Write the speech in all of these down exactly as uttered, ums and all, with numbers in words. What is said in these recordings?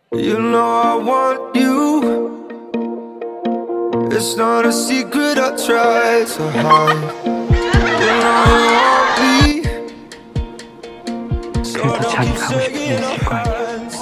You know I want you. It's not a secret I try to hide. You know you want me. 그래도 자기 가고 싶은 게 있을 거 아니야.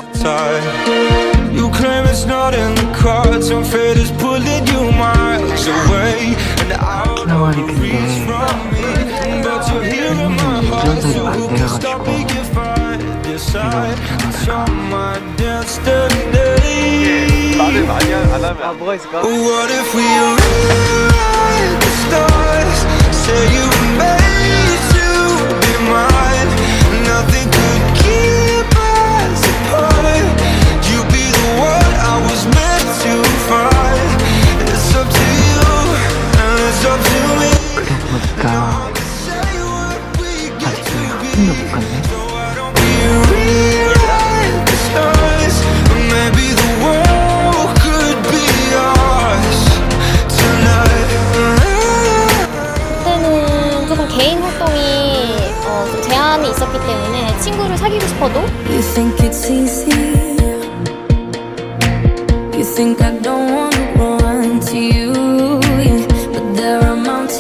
You claim it's not in the cards, and fate is pulling you miles away. And out of reach from me, but you're here in my heart. So who can stop me if I decide you're my destiny? 말을 많이 안 하면 아 뭐가 있을까? What if we rewrite the stars? Say you were made to be mine. Nothing could keep us apart. You be the one I was meant to find. It's up to you and it's up to me. 그러니까 아직도 한숨도 못 갔네. Rewrite the stars. Maybe the world could be ours tonight. 그때는 조금 개인 활동이 어, 좀 제한이 있었기 때문에 친구를 사귀고 싶어도 You think it's easy. You think I don't wanna run to you, yeah. But there are mountains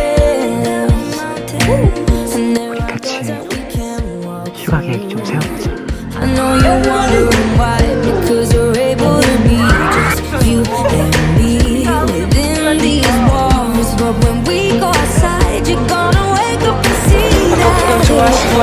and there are 같이 roads that we can walk 휴가 계획 좀 세워보자. I know you're wondering why, because you're able to be just you and me within these walls. But when we go outside, you're gonna wake up and see that 좋아하시고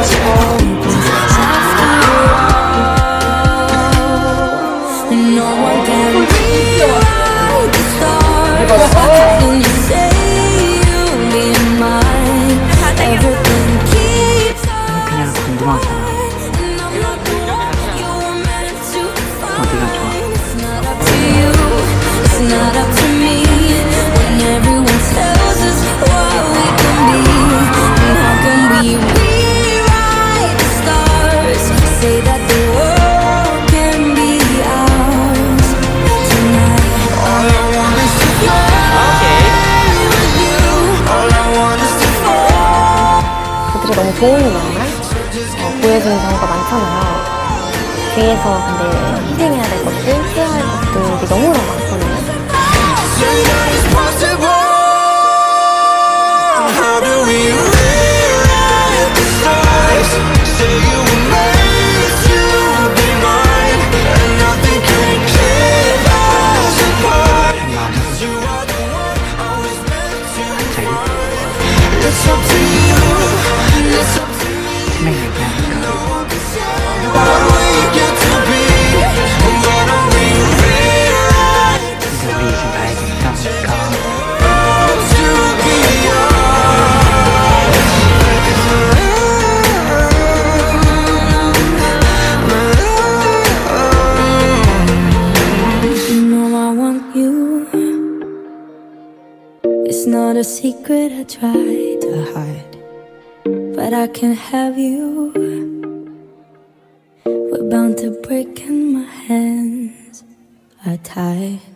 no one can rewrite the stars. When you say you'll be mine, everything keeps us 그냥 궁금하잖아. and I'm not the one you were meant to 어디가 좋아? find. It's not up to you, it's not up to me. When everyone tells us what we can be, and how can we rewrite the stars? Say that the world can be ours tonight. All I want is to fly with you. All I want is to fall. 그들이 너무 좋은 마음을 어, 보여주는 경우가 많잖아요. 뒤에서 근데 희생해야 될 것들, 해야 할 것들이 너무나 많거든요. Say that it's possible. How do we rewrite the stars? Say you were made to be mine, and nothing can keep us apart. 'Cause you are the one I was meant to find. It's up to you, it's up to me. 팀의 얘기하니까 No one can say what we get to be. Why don't we rewrite the 근데 우리 이제 나야겠다 보니까 stars to be ours? You know I want you. It's not a secret I try to hide, but I can have you. We're bound to break and my hands are tied.